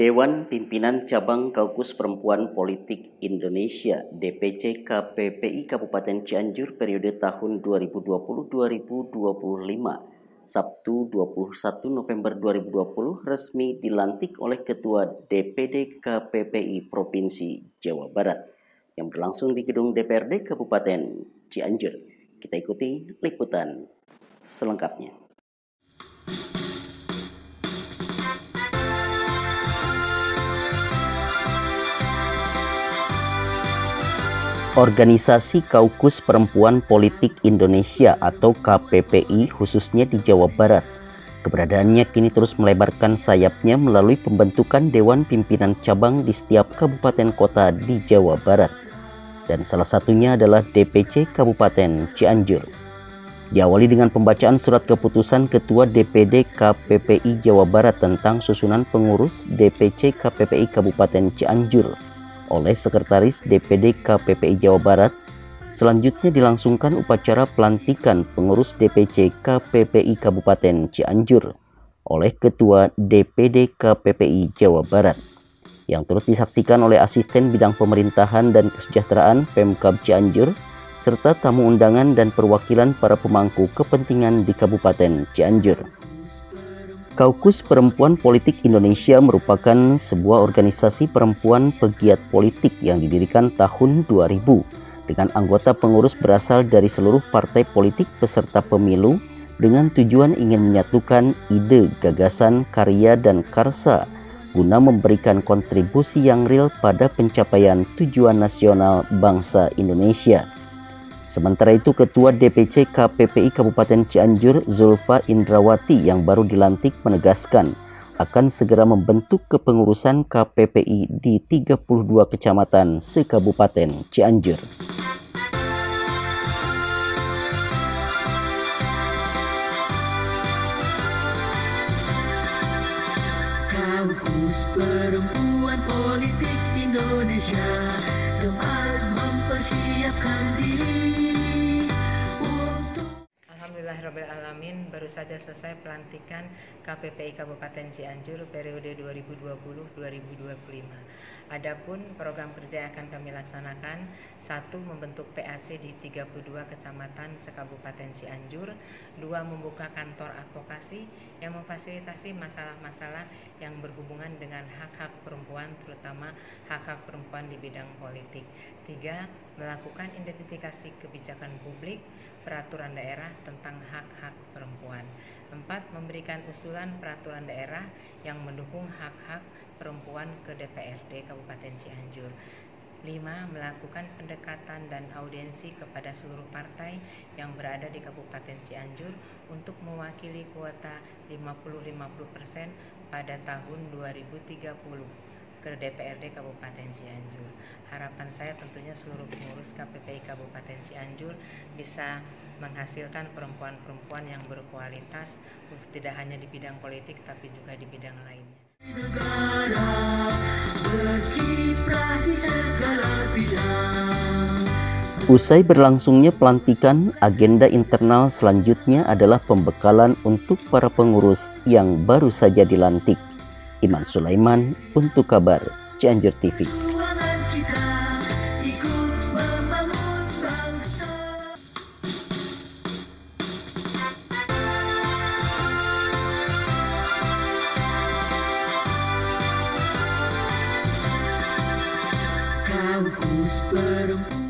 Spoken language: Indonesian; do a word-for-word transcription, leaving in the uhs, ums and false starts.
Dewan Pimpinan Cabang Kaukus Perempuan Politik Indonesia D P C K P P I Kabupaten Cianjur periode tahun dua ribu dua puluh sampai dua ribu dua puluh lima, Sabtu dua puluh satu November dua ribu dua puluh resmi dilantik oleh Ketua D P D K P P I Provinsi Jawa Barat yang berlangsung di Gedung D P R D Kabupaten Cianjur. Kita ikuti liputan selengkapnya. Organisasi Kaukus Perempuan Politik Indonesia atau K P P I khususnya di Jawa Barat, keberadaannya kini terus melebarkan sayapnya melalui pembentukan Dewan Pimpinan Cabang di setiap kabupaten kota di Jawa Barat. Dan salah satunya adalah D P C Kabupaten Cianjur. Diawali dengan pembacaan surat keputusan Ketua D P D K P P I Jawa Barat tentang susunan pengurus D P C K P P I Kabupaten Cianjur oleh Sekretaris D P D K P P I Jawa Barat. Selanjutnya dilangsungkan upacara pelantikan pengurus D P C K P P I Kabupaten Cianjur oleh Ketua D P D K P P I Jawa Barat, yang turut disaksikan oleh Asisten Bidang Pemerintahan dan Kesejahteraan Pemkab Cianjur, serta tamu undangan dan perwakilan para pemangku kepentingan di Kabupaten Cianjur. Kaukus Perempuan Politik Indonesia merupakan sebuah organisasi perempuan pegiat politik yang didirikan tahun dua ribu dengan anggota pengurus berasal dari seluruh partai politik peserta pemilu dengan tujuan ingin menyatukan ide, gagasan, karya, dan karsa guna memberikan kontribusi yang real pada pencapaian tujuan nasional bangsa Indonesia. Sementara itu, Ketua D P C K P P I Kabupaten Cianjur Zulfa Indrawati yang baru dilantik menegaskan akan segera membentuk kepengurusan K P P I di tiga puluh dua kecamatan se-Kabupaten Cianjur. Kaukus Perempuan Politik Indonesia gemar mempersiapkan diri. Alhamdulillahirrahmanirrahim, baru saja selesai pelantikan K P P I Kabupaten Cianjur periode dua ribu dua puluh sampai dua ribu dua puluh lima. Adapun program kerja yang akan kami laksanakan, satu, membentuk P A C di tiga puluh dua kecamatan se-Kabupaten Cianjur. Dua, membuka kantor advokasi yang memfasilitasi masalah-masalah yang berhubungan dengan hak-hak perempuan, terutama hak-hak perempuan di bidang politik. Tiga, melakukan identifikasi kebijakan publik, peraturan daerah tentang hak-hak perempuan. Empat, memberikan usulan peraturan daerah yang mendukung hak-hak perempuan ke D P R D Kabupaten Cianjur. Lima, melakukan pendekatan dan audiensi kepada seluruh partai yang berada di Kabupaten Cianjur untuk mewakili kuota lima puluh lima puluh persen pada tahun dua ribu tiga puluh ke D P R D Kabupaten Cianjur. Harapan saya tentunya seluruh pengurus K P P I Kabupaten Cianjur bisa menghasilkan perempuan-perempuan yang berkualitas, tidak hanya di bidang politik tapi juga di bidang lainnya. Negara berkiprah di segala bidang. Usai berlangsungnya pelantikan, agenda internal selanjutnya adalah pembekalan untuk para pengurus yang baru saja dilantik. Iman Sulaiman untuk Kabar Cianjur T V. Kaukus Perempuan